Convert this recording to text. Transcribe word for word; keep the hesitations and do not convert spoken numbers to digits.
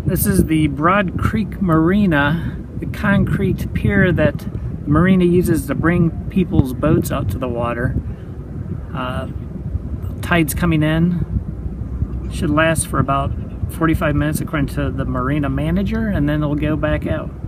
This is the Broad Creek Marina, the concrete pier that the marina uses to bring people's boats out to the water. Uh, tide's coming in. Should last for about forty-five minutes according to the marina manager, and then it'll go back out.